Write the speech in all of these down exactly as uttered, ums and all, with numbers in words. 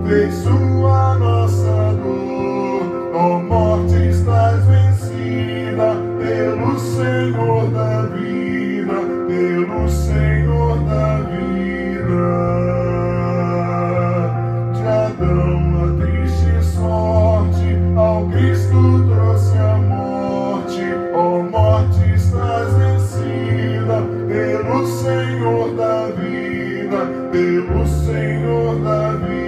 fez sua nossa dor. Ó morte, estás vencida pelo Senhor da vida, pelo Senhor da vida. De Adão a triste sorte, ao Cristo trouxe a morte. Ó morte, estás vencida pelo Senhor da vida, pelo Senhor da vida.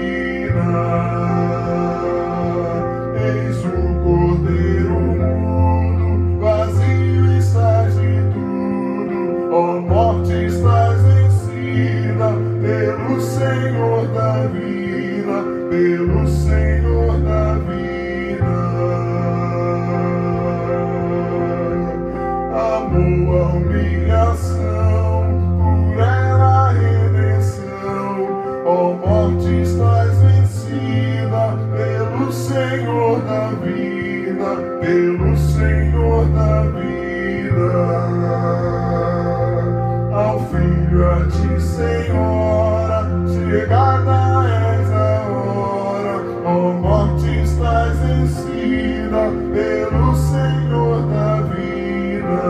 Eis o Cordeiro mudo, vazio estás de tudo. Ó morte, estás vencida pelo Senhor da vida, pelo Senhor da vida. Amor a humilhação, por ela a redenção. Ó morte, estás vencida pelo Senhor da vida, pelo Senhor da vida. Ao Filho, a ti, Senhora, chegada és a hora. Ó morte, estás vencida pelo Senhor da vida.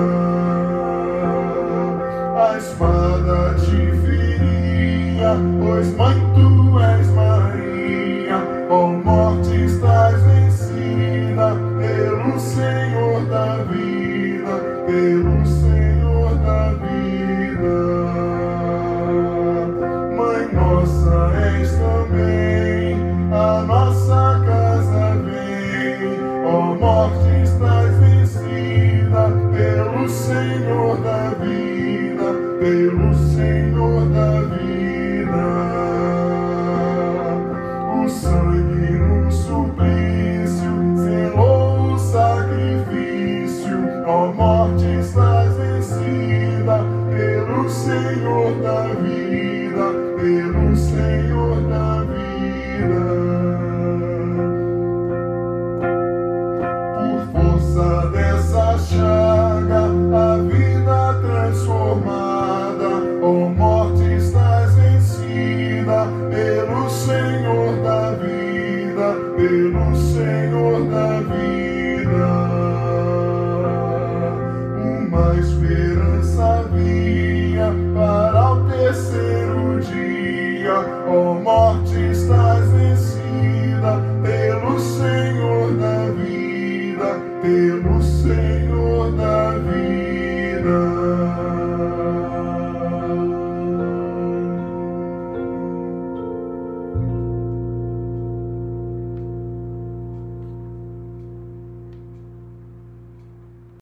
A espada te feria, pois mãe tu és Maria. Ó morte, estás vencida pelo Senhor da vida, pelo Senhor da vida. Mãe nossa és também, a nossa casa vem. Ó morte, estás vencida pelo Senhor da vida, pelo Senhor da vida. O sangue no suplício selou o sacrifício. Ó morte, estás vencida pelo Senhor da vida, pelo Senhor da vida. Por força dessa chaga, a vida transformada.